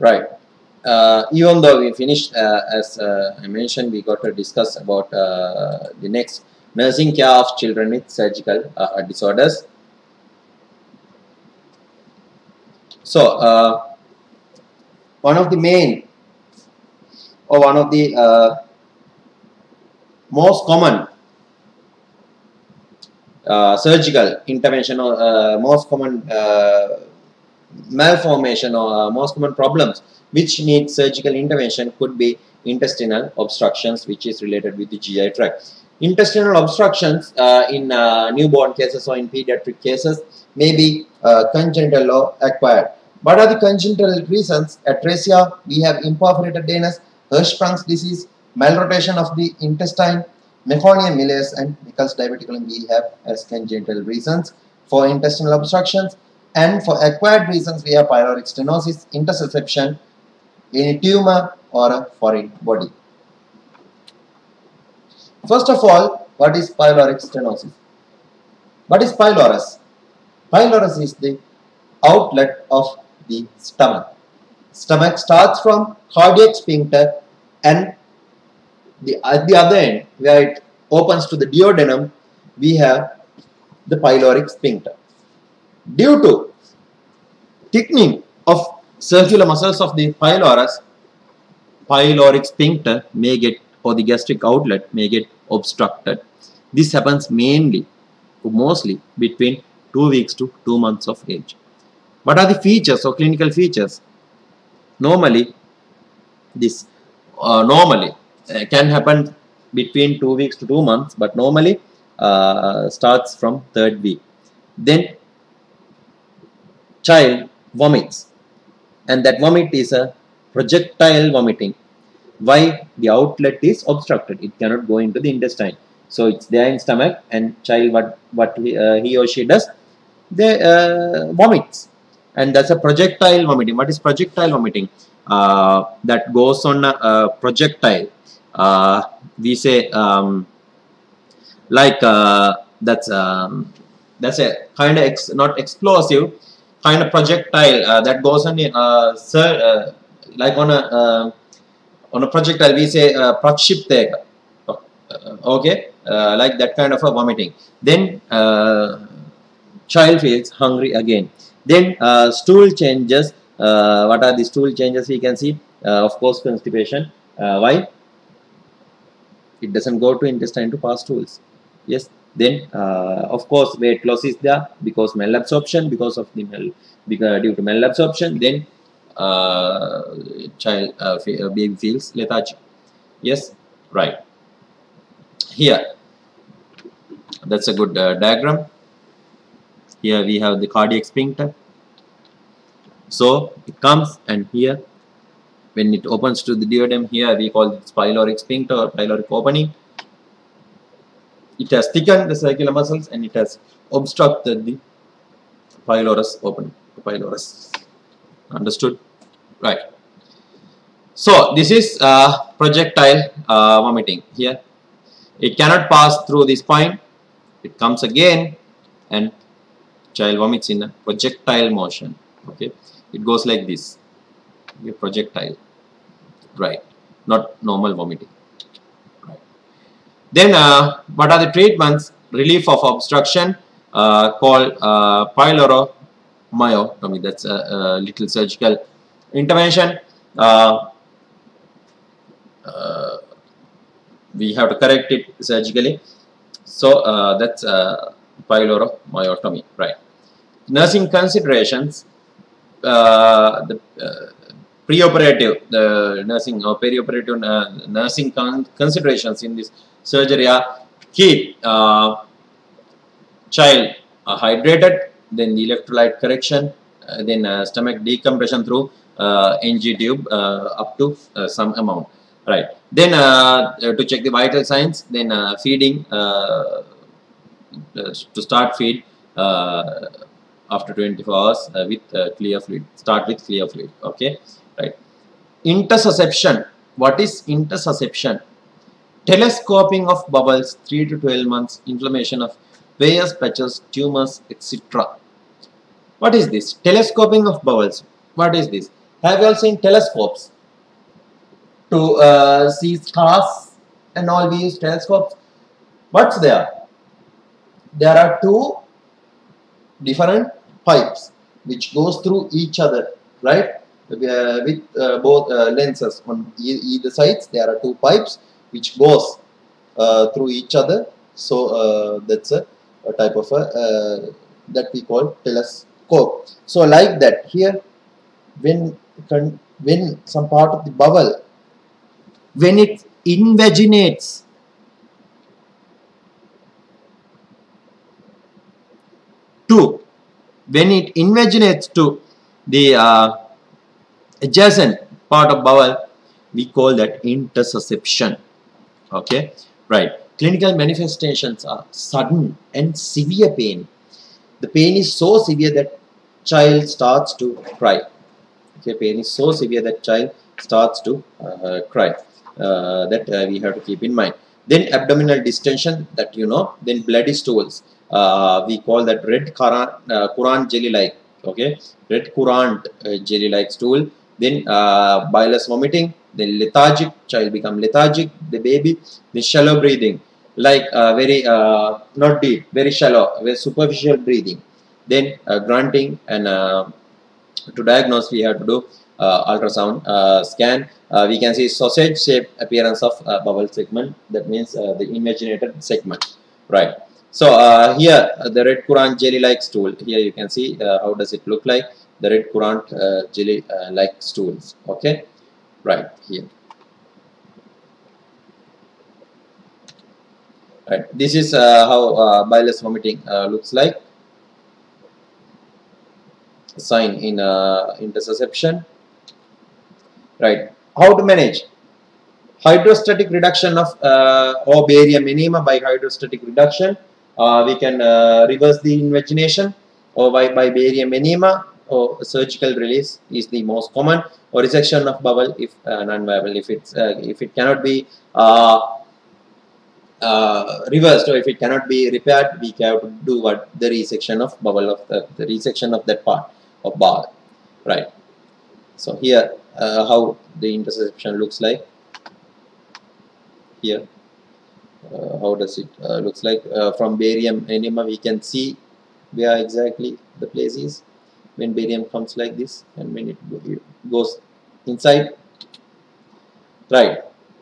Right. Even though we finished, as I mentioned, we got to discuss about the next nursing care of children with surgical disorders. So, one of the main or one of the most common surgical intervention or most common malformation or most common problems which need surgical intervention could be intestinal obstructions, which is related with the GI tract. Intestinal obstructions in newborn cases or in pediatric cases may be congenital or acquired. What are the congenital reasons? Atresia, we have imperforated anus, Hirschsprung's disease, malrotation of the intestine, meconium miliaris, and Meckel's diverticulum we have as congenital reasons for intestinal obstructions. And for acquired reasons, we have pyloric stenosis, intersusception, any tumor or a foreign body. First of all, what is pyloric stenosis? What is pylorus? Pylorus is the outlet of the stomach. Stomach starts from cardiac sphincter and at the other end, where it opens to the duodenum, we have the pyloric sphincter. Due to thickening of circular muscles of the pylorus, pyloric sphincter may get, or the gastric outlet may get obstructed. This happens mostly between 2 weeks to 2 months of age. What are the features or clinical features? Normally, this can happen between 2 weeks to 2 months, but normally starts from 3rd week. Then child vomits, and that vomit is a projectile vomiting. Why? The outlet is obstructed, it cannot go into the intestine, so it's there in stomach, and child what he or she does, they vomits, and that's a projectile vomiting. What is projectile vomiting? That goes on a projectile, we say that's a kind of not explosive, kind of projectile that goes on like on a projectile, we say prakshipteka, okay, like that kind of a vomiting. Then child feels hungry again. Then stool changes. What are the stool changes we can see? Of course, constipation. Why? It doesn't go to intestine to pass stools. Yes. Then of course weight loss is there because malabsorption, because of the due to malabsorption. Then baby feels lethargy. Yes, right. Here, that's a good diagram. Here we have the cardiac sphincter. So it comes, and here when it opens to the duodenum, here we call it pyloric sphincter or pyloric opening. It has thickened the circular muscles and it has obstructed the pylorus opening. Pylorus. Understood? Right. So this is projectile vomiting. Here it cannot pass through the spine. It comes again, and child vomits in a projectile motion. Okay, it goes like this. Projectile. Right. Not normal vomiting. Right. Then what are the treatments? Relief of obstruction called pyloromyotomy. That's a little surgical intervention. We have to correct it surgically. So that's pyloromyotomy. Right. Nursing considerations. The preoperative, the nursing or perioperative nursing considerations in this surgery are: keep child hydrated, then the electrolyte correction, then stomach decompression through NG tube up to some amount. Right. Then to check the vital signs, then feeding, to start feed after 24 hours with clear fluid. Start with clear fluid. Okay. Right. Intersusception. What is intersusception? Telescoping of bowels 3 to 12 months, inflammation of various patches, tumors, etc. What is this? Telescoping of bowels. What is this? Have you all seen telescopes to see stars and all? We use telescopes. What's there? There are two different pipes which goes through each other, right? With both lenses on either sides. There are two pipes which goes through each other. So that's a type of a that we call telescope. So like that here, when some part of the bowel, when it invaginates to the adjacent part of bowel, we call that intersusception. Okay, right. Clinical manifestations are sudden and severe pain. The pain is so severe that child starts to cry. Okay, pain is so severe that child starts to cry. That we have to keep in mind. Then abdominal distension, that you know. Then bloody stools. We call that red Quran jelly-like. Okay, red Quran jelly-like stool. Then bilious vomiting. Then lethargic, child become lethargic, the baby. Then shallow breathing, like very not deep, very shallow, very superficial breathing. Then grunting, and to diagnose we have to do ultrasound scan. We can see sausage shaped appearance of bowel segment, that means the invaginated segment, right? So here the red Quran jelly like stool, here you can see how does it look like, the red Quran jelly like stools. Okay, right here. Right, this is how bilious vomiting looks like, sign in intersusception. Right, how to manage hydrostatic reduction of or barium enema? By hydrostatic reduction we can reverse the invagination, or by barium enema, or surgical release is the most common, or resection of bowel if non-viable. If it cannot be reversed, or if it cannot be repaired, we have to do what, the resection of bowel of the resection of that part of bowel, right? So here how the intersusception looks like. Here how does it looks like, from barium enema we can see where exactly the place is when barium comes like this, and when it goes inside, right?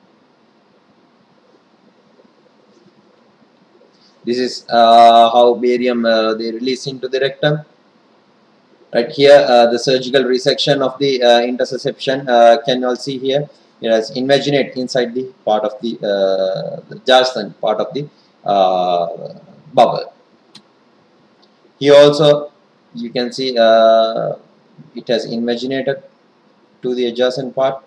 This is how barium they release into the rectum. Right here, the surgical resection of the intersusception can all see here. It has invaginate inside the part of the adjacent part of the bowel. Here also you can see it has invaginated to the adjacent part.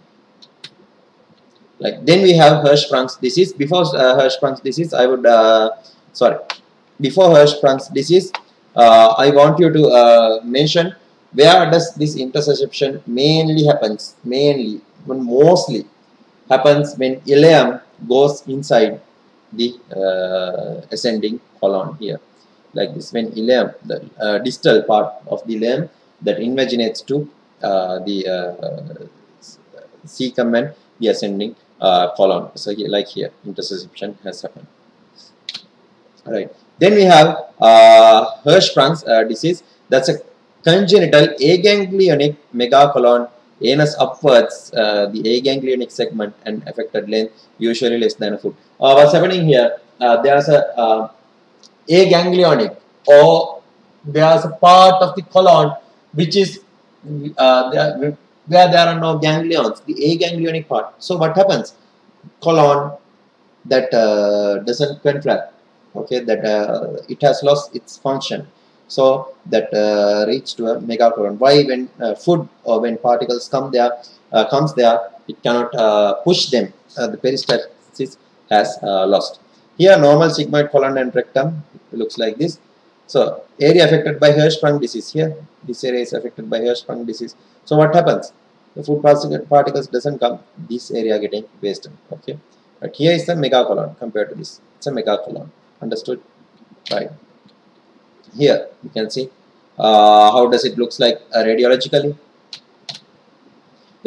Like, then we have Hirschsprung's disease. Before Hirschsprung's disease, I would before Hirschsprung's disease, I want you to mention where does this intersusception mainly happens. Mostly happens when ileum goes inside the ascending colon here, like this. When ileum, the distal part of the ileum that invaginates to the cecum and the ascending colon. So here, like here, intersusception has happened. Right. Then we have Hirschsprung's disease. That's a congenital aganglionic megacolon, anus upwards, the aganglionic segment, and affected length usually less than a foot. What's happening here? There's a aganglionic, or there's a part of the colon which is where there are no ganglions, the aganglionic part. So what happens? Colon that doesn't contract. Okay, that it has lost its function, so that reach to a megacolon. Why? When food or when particles comes there, it cannot push them. The peristalsis has lost. Here, normal sigmoid colon and rectum looks like this. So area affected by Hirschsprung disease. Here, this area is affected by Hirschsprung disease. So what happens? The food particles doesn't come. This area getting wasted. Okay, but here is the megacolon compared to this. It's a megacolon. Understood? Right. Here you can see how does it looks like radiologically.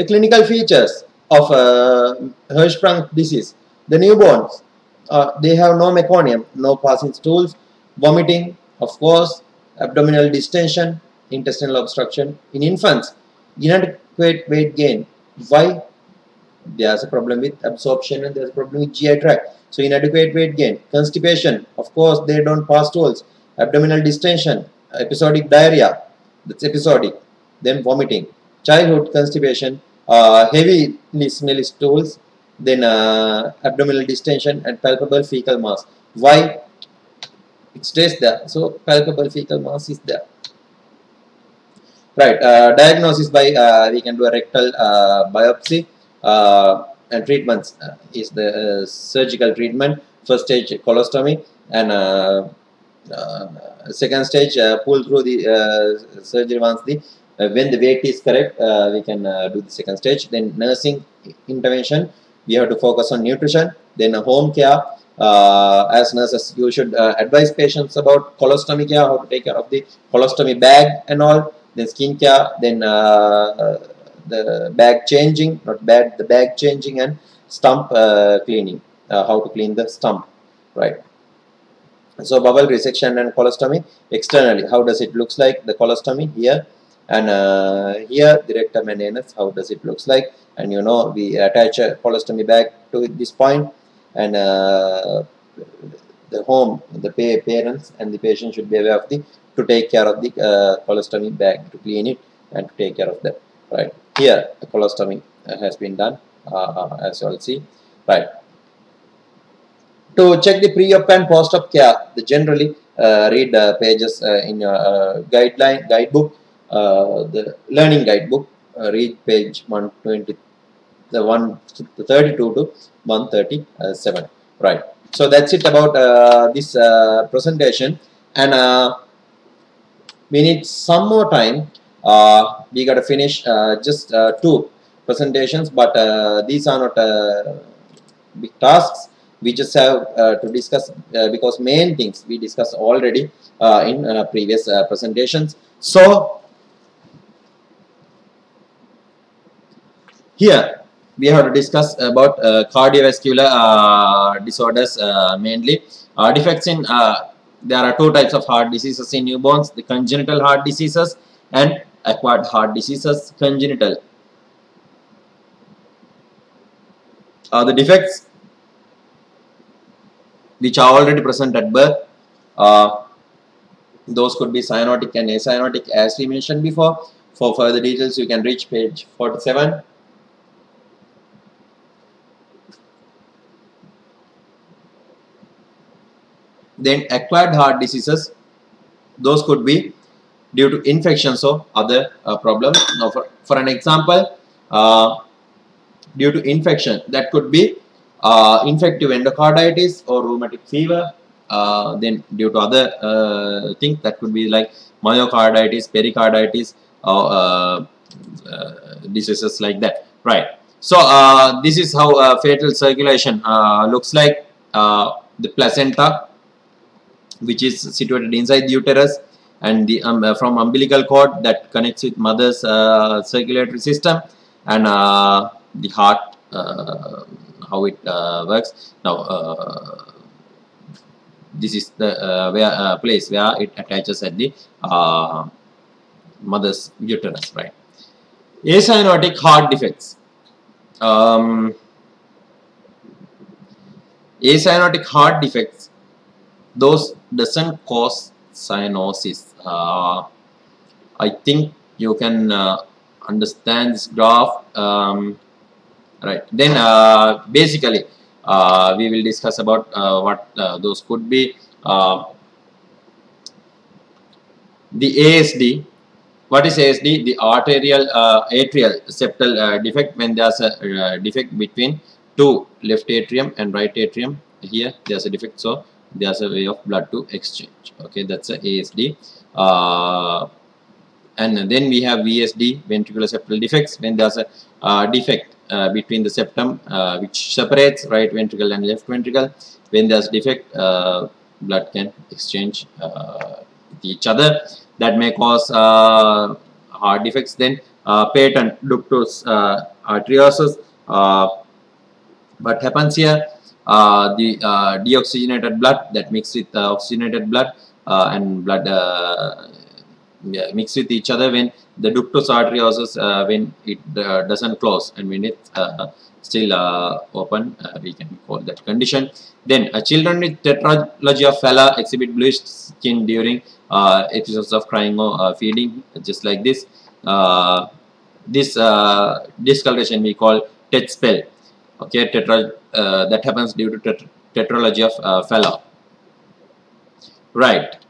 The clinical features of Hirschsprung disease. The newborns, they have no meconium, no passing stools, vomiting, of course, abdominal distension, intestinal obstruction. In infants, inadequate weight gain. Why? There's a problem with absorption and there's a problem with GI tract. So inadequate weight gain. Constipation, of course, they don't pass stools. Abdominal distension, episodic diarrhea, that's episodic. Then vomiting. Childhood constipation, heavy smelly stools, then abdominal distension and palpable fecal mass. Why? It stays there. So palpable fecal mass is there. Right. Diagnosis by we can do a rectal biopsy. And treatments is the surgical treatment. First stage colostomy and second stage pull through the surgery once the when the weight is correct, we can do the second stage. Then nursing intervention, we have to focus on nutrition. Then home care, as nurses you should advise patients about colostomy care, how to take care of the colostomy bag and all. Then skin care, then the bag changing, not bad, the bag changing and stump cleaning, how to clean the stump, right? So bowel resection and colostomy externally, how does it looks like the colostomy here, and here the rectum and anus, how does it looks like, and you know we attach a colostomy bag to this point, and the home, the parents and the patient should be aware of the to take care of the colostomy bag, to clean it and to take care of that, right? Here the colostomy has been done, as you all see, right? To check the pre-op and post-op care, the generally read pages in your guidebook, the learning guidebook. Read page 120, the 132 to 137. Right. So that's it about this presentation, and we need some more time. We got to finish just 2 presentations, but these are not big tasks. We just have to discuss because main things we discussed already in previous presentations. So here we have to discuss about cardiovascular disorders, mainly defects in there are 2 types of heart diseases in newborns: the congenital heart diseases and acquired heart diseases. Congenital, the defects which are already present at birth, those could be cyanotic and acyanotic, as we mentioned before. For further details you can reach page 47. Then acquired heart diseases, those could be due to infections or other problems. Now for an example, due to infection, that could be infective endocarditis or rheumatic fever. Then due to other things, that could be like myocarditis, pericarditis, or diseases like that, right? So this is how fetal circulation looks like. The placenta, which is situated inside the uterus, and the from umbilical cord that connects with mother's circulatory system, and the heart, how it works. Now this is the place where it attaches at the mother's uterus, right? Acyanotic heart defects. Acyanotic heart defects, those doesn't cause cyanosis. I think you can understand this graph, right? Then basically we will discuss about what those could be. The ASD. What is ASD? The arterial atrial septal defect, when there's a defect between 2 left atrium and right atrium. Here there's a defect, so there's a way of blood to exchange. Okay, that's a ASD. And then we have VSD, ventricular septal defects, when there's a defect between the septum which separates right ventricle and left ventricle. When there's defect, blood can exchange with each other. That may cause heart defects. Then patent ductus arteriosus. What happens here? The deoxygenated blood that mixed with oxygenated blood and blood mix with each other when the ductus arteriosus when it doesn't close, and when it's still open, we can call that condition. Then children with tetralogy of Falla exhibit bluish skin during episodes of crying or feeding, just like this. This discoloration we call tet spell. Okay, that happens due to tetralogy of Falla. Right.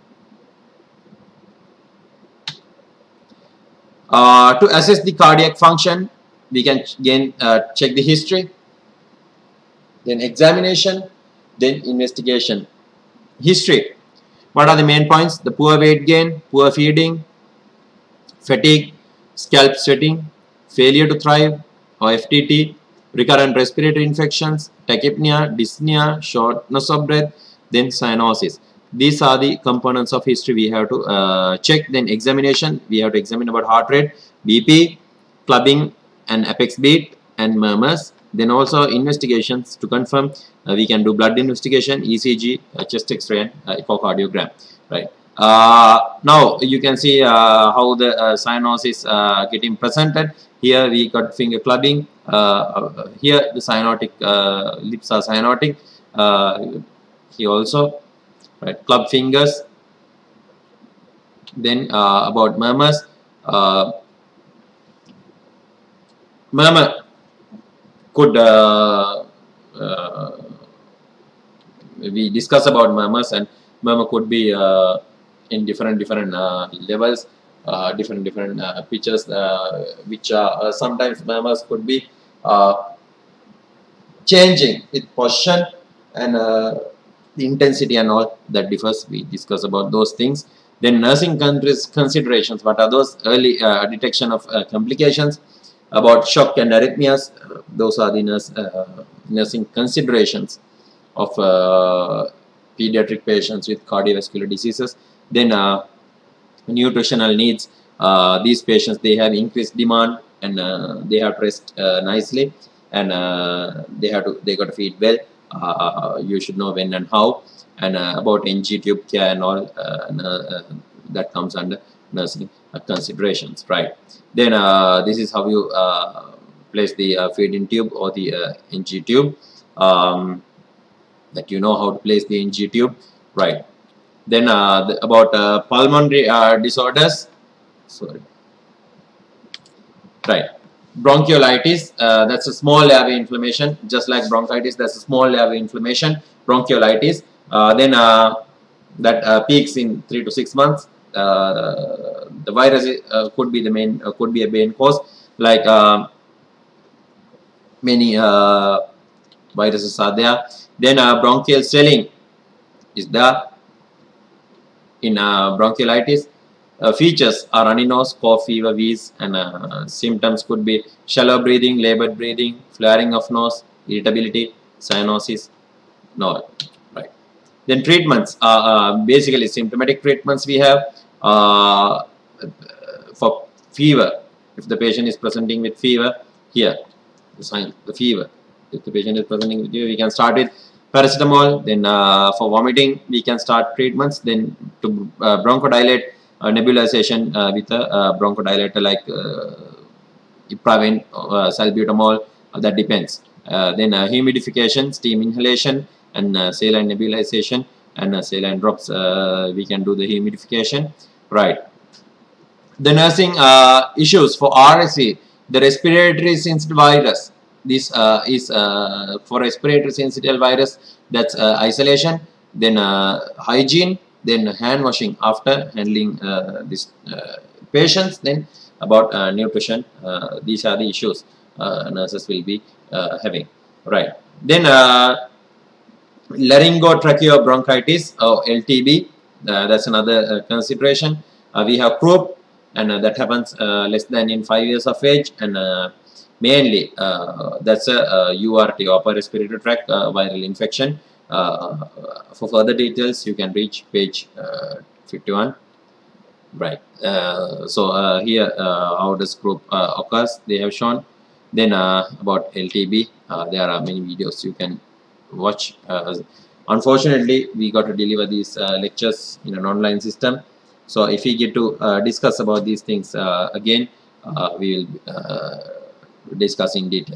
To assess the cardiac function, we can again check the history, then examination, then investigation. History. What are the main points? The poor weight gain, poor feeding, fatigue, scalp sweating, failure to thrive or FTT, recurrent respiratory infections, tachypnea, dyspnea, shortness of breath, then cyanosis. These are the components of history we have to check. Then examination, we have to examine about heart rate, BP, clubbing and apex beat, and murmurs. Then also investigations to confirm, we can do blood investigation, ECG, chest X-ray, and echocardiogram. Right. Now you can see how the cyanosis getting presented. Here we got finger clubbing. Here the cyanotic lips are cyanotic. Here also. Right, club fingers. Then about murmurs. Murmur could we discuss about murmurs, and murmur could be in different levels, different pitches, which sometimes murmurs could be changing with position and the intensity and all that differs. We discuss about those things. Then nursing considerations. What are those? Early detection of complications, about shock and arrhythmias. Those are the nursing considerations of pediatric patients with cardiovascular diseases. Then nutritional needs. These patients, they have increased demand, and they have to rest nicely, and they got to feed well. You should know when and how. And about NG tube care and all, that comes under nursing considerations. Right. Then this is how you place the feeding tube or the NG tube. That you know how to place the NG tube. Right. Then about pulmonary disorders. Sorry. Right. Bronchiolitis, that's a small airway inflammation, just like bronchitis, that's a small airway inflammation. Bronchiolitis, then that peaks in 3 to 6 months. The virus could be the main, could be a main cause, like many viruses are there. Then bronchial swelling is there in bronchiolitis. Features are runny nose, cough, fever, wheeze, and symptoms could be shallow breathing, labored breathing, flaring of nose, irritability, cyanosis, no. Right. Then treatments are basically symptomatic treatments we have for fever. If the patient is presenting with fever, here the sign, the fever. If the patient is presenting with fever, we can start with paracetamol. Then for vomiting, we can start treatments. Then to bronchodilate, nebulization with a bronchodilator like Ipravin, salbutamol, that depends. Then humidification, steam inhalation, and saline nebulization, and saline drops, we can do the humidification. Right. The nursing issues for RSV, the respiratory syncytial virus. This is for respiratory syncytial virus, that's isolation, then hygiene, then hand washing after handling these patients. Then about nutrition, these are the issues nurses will be having. Right. Then laryngotracheobronchitis or LTB, that's another consideration. We have croup, and that happens less than in 5 years of age, and mainly that's a URT, upper respiratory tract viral infection. For further details, you can reach page 51. Right. So here, how does croup occurs? They have shown. Then about LTB, there are many videos you can watch. Unfortunately, we got to deliver these lectures in an online system. So if we get to discuss about these things again, we will discuss in detail.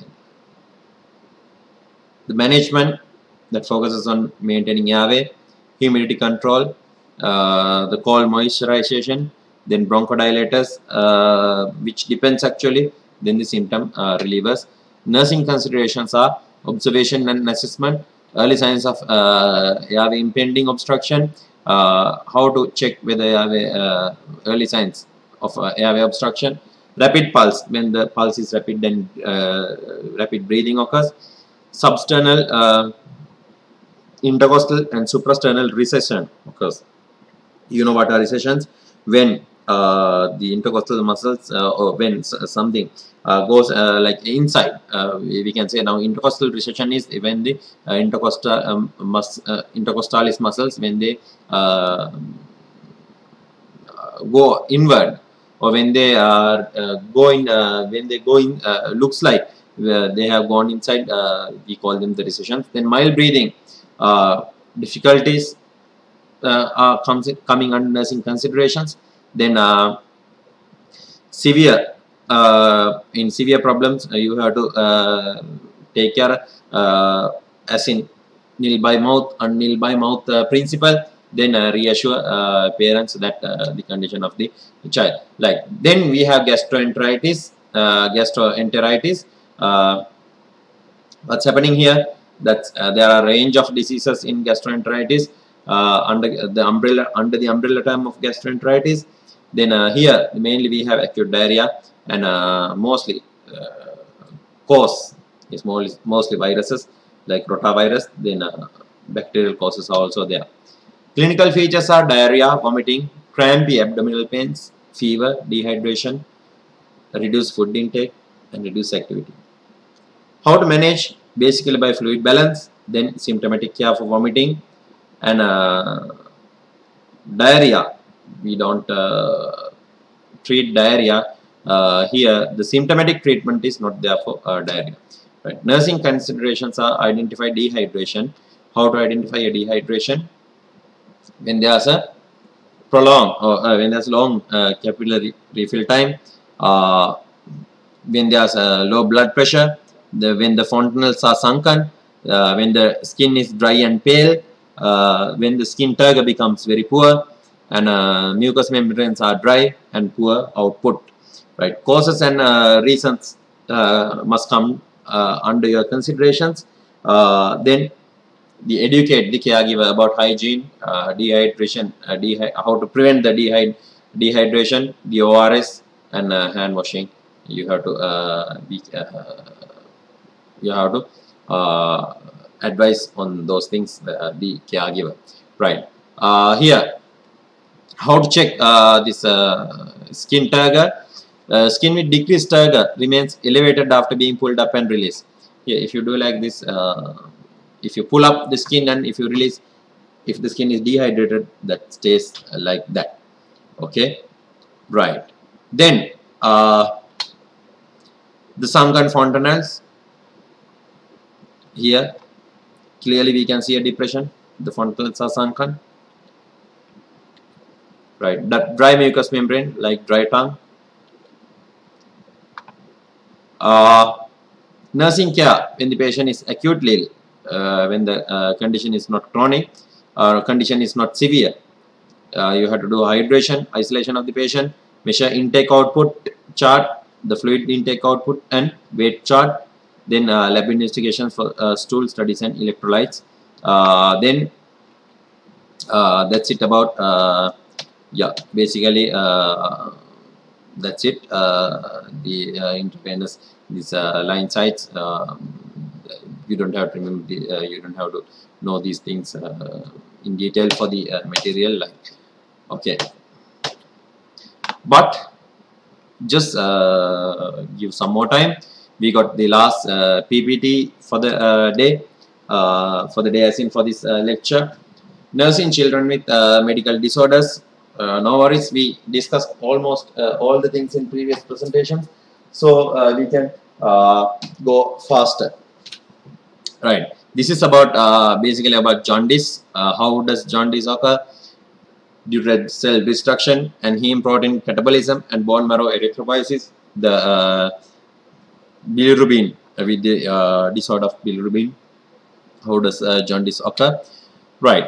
The management that focuses on maintaining airway, humidity control, the cold moisturization, then bronchodilators, which depends actually, then the symptom relievers. Nursing considerations are observation and assessment, early signs of airway impending obstruction, how to check whether airway, early signs of airway obstruction, rapid pulse, when the pulse is rapid, then rapid breathing occurs, substernal, intercostal and suprasternal recession occurs. You know what are recessions? When the intercostal muscles or when something goes like inside, we can say now intercostal recession is when the intercostalis muscles, when they go inward, or when they are going looks like they have gone inside, we call them the recessions. Then mild breathing difficulties are coming under nursing considerations. Then severe, in severe problems, you have to take care, as in nil by mouth and nil by mouth principle. Then reassure parents that the condition of the child. Like, then we have gastroenteritis. What's happening here? That there are a range of diseases in gastroenteritis under the umbrella term of gastroenteritis. Then here mainly we have acute diarrhea, and mostly cause is mostly viruses like rotavirus. Then bacterial causes are also there. Clinical features are diarrhea, vomiting, crampy abdominal pains, fever, dehydration, reduced food intake, and reduced activity. How to manage? Basically by fluid balance, then symptomatic care for vomiting and diarrhea. We don't treat diarrhea. Here the symptomatic treatment is not there for diarrhea. Right. Nursing considerations are identify dehydration. How to identify a dehydration? When there's a prolonged or when there's long capillary refill time, when there's a low blood pressure, when the fontanelles are sunken, when the skin is dry and pale, when the skin turgor becomes very poor, and mucous membranes are dry and poor output. Right. Causes and reasons must come under your considerations. Then educate the caregiver about hygiene, dehydration, how to prevent the dehydration, the ORS, and hand washing. You have to advise on those things, the caregiver. Right. Here, how to check this skin turgor. Skin with decreased turgor remains elevated after being pulled up and released. Here, if you do like this, if you pull up the skin and if you release, if the skin is dehydrated, that stays like that. Okay, right. Then the sunken fontanelles. Here clearly we can see a depression. The fontanelles are sunken. Right. That dry mucous membrane, like dry tongue. Nursing care when the patient is acutely ill, when the condition is not chronic or condition is not severe. You have to do hydration, isolation of the patient, measure intake output chart, the fluid intake output and weight chart, then lab investigations for stool studies and electrolytes. Then that's it about yeah, basically that's it. The intravenous, these line sites, you don't have to remember you don't have to know these things in detail for the material, like, okay, but just give some more time. We got the last PPT for the day, as in for this lecture. Nursing children with medical disorders. No worries, we discussed almost all the things in previous presentations, so we can go faster. Right. This is about basically about jaundice. How does jaundice occur? Due to red cell destruction and heme protein catabolism and bone marrow erythropoiesis, the bilirubin with the disorder of bilirubin. How does jaundice occur? Right.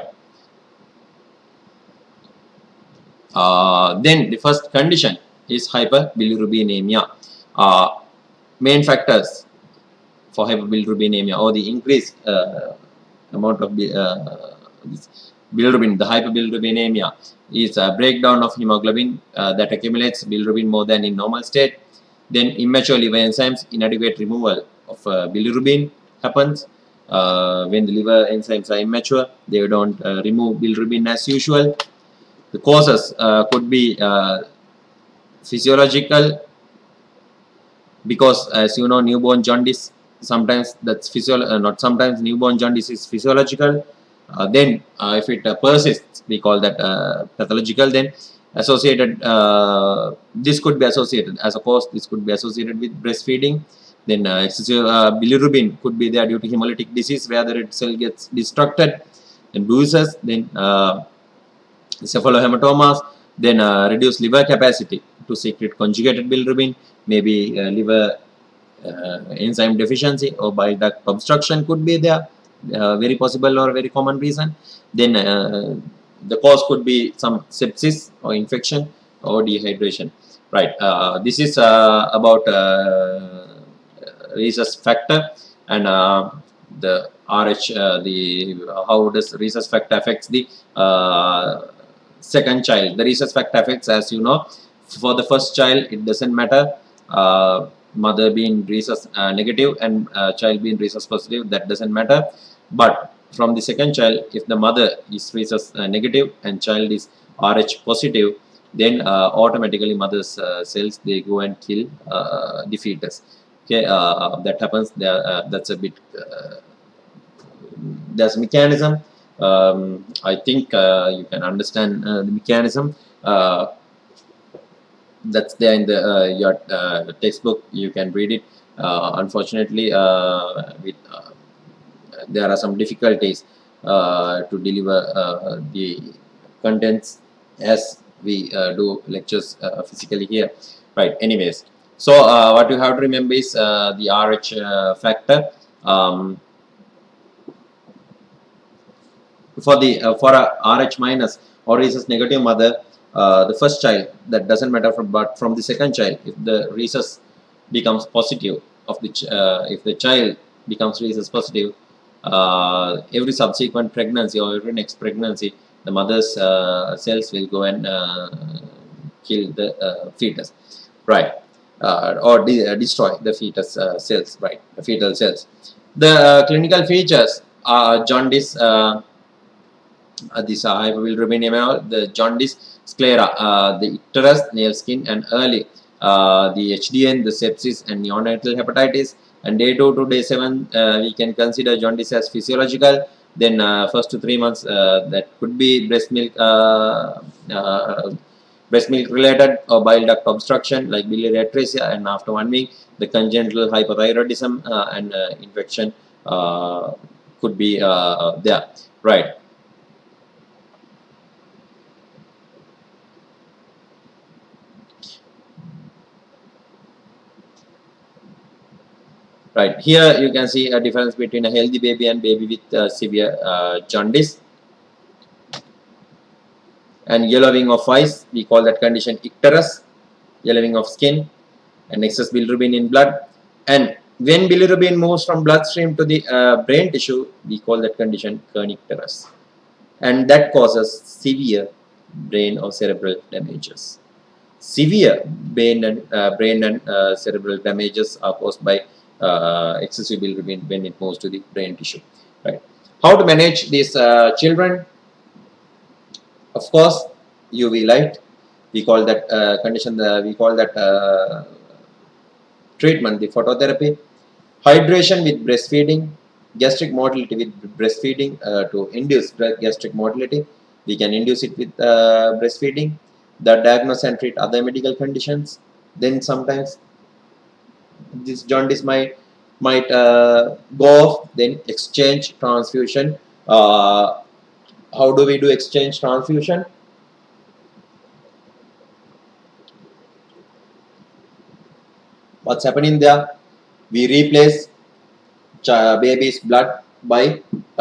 Then the first condition is hyperbilirubinemia. Main factors for hyperbilirubinemia or the increased amount of bilirubin, the hyperbilirubinemia is a breakdown of hemoglobin that accumulates bilirubin more than in normal state. Then immature liver enzymes, inadequate removal of bilirubin happens. When the liver enzymes are immature, they don't remove bilirubin as usual. The causes could be physiological, because as you know, newborn jaundice, sometimes that's not sometimes newborn jaundice is physiological. Then if it persists, we call that pathological. Then associated, this could be associated as a cause, this could be associated with breastfeeding. Then excessive bilirubin could be there due to hemolytic disease where the red cell gets destructed. Then bruises, then cephalohematomas, then reduced liver capacity to secrete conjugated bilirubin, maybe liver enzyme deficiency or bile duct obstruction could be there, very possible or very common reason. Then the cause could be some sepsis or infection or dehydration. Right. This is about rhesus factor and the RH. How does rhesus factor affects the second child? The rhesus factor affects, as you know, for the first child it doesn't matter, mother being rhesus negative and child being rhesus positive, that doesn't matter. But from the second child, if the mother is rhesus negative and child is RH positive, then automatically mother's cells, they go and kill the fetus. Okay, that happens there. That's a bit there's a mechanism. I think you can understand the mechanism. That's there in the your textbook. You can read it. Unfortunately, there are some difficulties to deliver the contents as we do lectures physically here. Right. Anyways, so what you have to remember is the RH factor. For a RH minus or rhesus negative mother, the first child, that doesn't matter but from the second child, if the rhesus becomes positive of the if the child becomes rhesus positive, every subsequent pregnancy or every next pregnancy, the mother's cells will go and kill the fetus, right, or destroy the fetus cells, right, the fetal cells. The clinical features are jaundice. These are hyperbilirubinemia, the jaundice, sclera, the icterus, nail skin, and early the HDN, the sepsis, and neonatal hepatitis. And day 2 to day 7, we can consider jaundice as physiological. Then first to 3 months, that could be breast milk related or bile duct obstruction like biliary atresia, and after 1 week, the congenital hypothyroidism and infection could be there, right. Right, here you can see a difference between a healthy baby and baby with severe jaundice. And yellowing of eyes, we call that condition icterus, yellowing of skin, and excess bilirubin in blood. And when bilirubin moves from bloodstream to the brain tissue, we call that condition kernicterus. And that causes severe brain or cerebral damages. Severe brain and cerebral damages are caused by excessive bilirubin when it moves to the brain tissue. Right. How to manage these children? Of course, UV light. We call that condition. We call that treatment the phototherapy. Hydration with breastfeeding. Gastric motility with breastfeeding to induce gastric motility. We can induce it with breastfeeding. The diagnose and treat other medical conditions. Then sometimes this jaundice might go off. Then exchange transfusion. How do we do exchange transfusion? What's happening there? We replace baby's blood by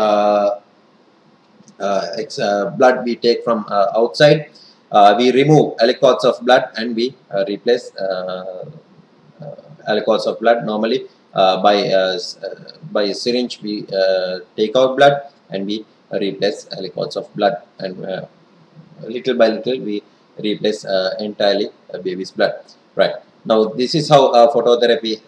blood we take from outside. We remove aliquots of blood and we replace aliquots of blood. Normally by syringe we take out blood and we replace aliquots of blood, and little by little we replace entirely baby's blood. Right, now this is how phototherapy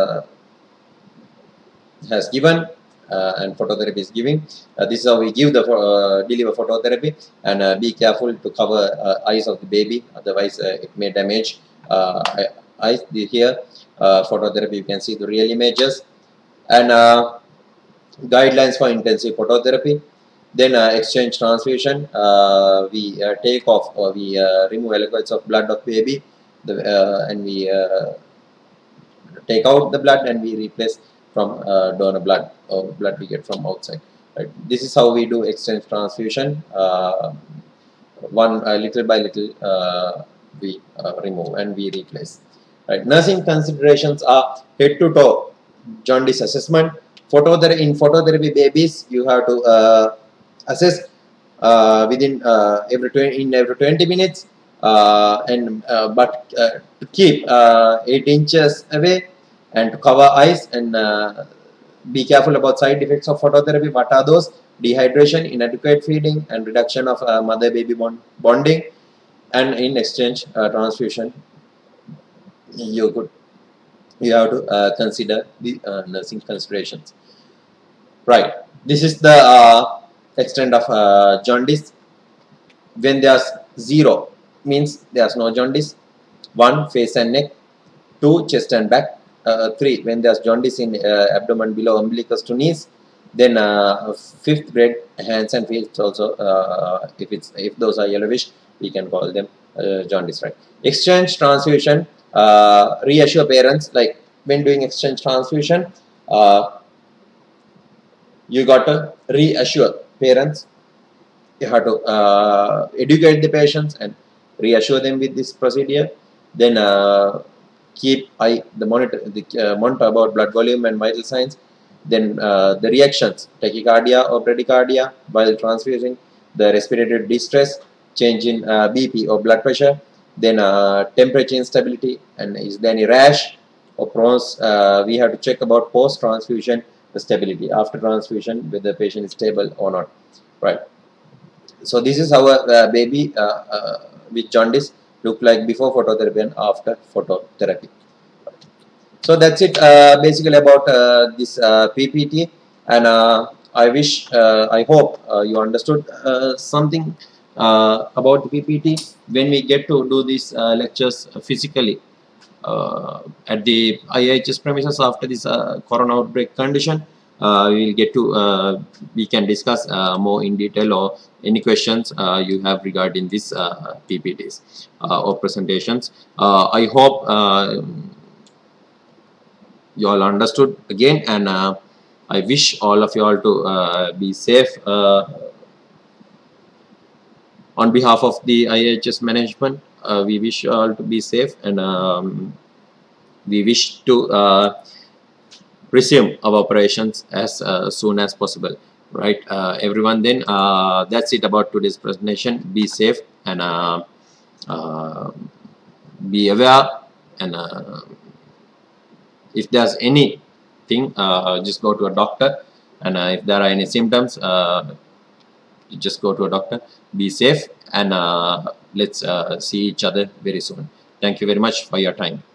has given and phototherapy is giving. This is how we give the deliver phototherapy, and be careful to cover eyes of the baby, otherwise it may damage eyes. Here phototherapy, you can see the real images, and guidelines for intensive phototherapy. Then exchange transfusion, we take off or we remove aliquots of blood of baby, and we take out the blood and we replace from donor blood or blood we get from outside. Right. This is how we do exchange transfusion. Little by little we remove and we replace. Right. Nursing considerations are head to toe jaundice assessment. In phototherapy babies, you have to assess within every 20 minutes, but to keep 8 inches away and to cover eyes, and be careful about side effects of phototherapy. What are those? Dehydration, inadequate feeding, and reduction of mother-baby bonding. And in exchange transfusion, you have to consider the nursing considerations. Right. This is the extent of jaundice. When there's 0, means there's no jaundice. 1, face and neck. 2, chest and back. 3, when there's jaundice in abdomen below umbilicus to knees. Then 5th grade, hands and feet also. If those are yellowish, we can call them jaundice. Right. Exchange transfusion. Reassure parents, like when doing exchange transfusion, you got to reassure parents. You have to educate the patients and reassure them with this procedure. Then keep monitor about blood volume and vital signs. Then the reactions, tachycardia or bradycardia while transfusing, the respiratory distress, change in BP or blood pressure, then temperature instability, and is there any rash or prawns. We have to check about post transfusion the stability after transfusion, whether the patient is stable or not. Right. So this is how a baby with jaundice look like before phototherapy and after phototherapy. So that's it basically about this PPT, and I hope you understood something about the PPT. When we get to do these lectures physically at the IIHS premises after this corona outbreak condition, we can discuss more in detail, or any questions you have regarding this PPTs or presentations. I hope you all understood again, and I wish all of you all to be safe. On behalf of the IIHS management, we wish you all to be safe, and we wish to resume our operations as soon as possible. Right, everyone. Then that's it about today's presentation. Be safe and be aware, and if there's anything, just go to a doctor, and if there are any symptoms, just go to a doctor. Be safe, and let's see each other very soon. Thank you very much for your time.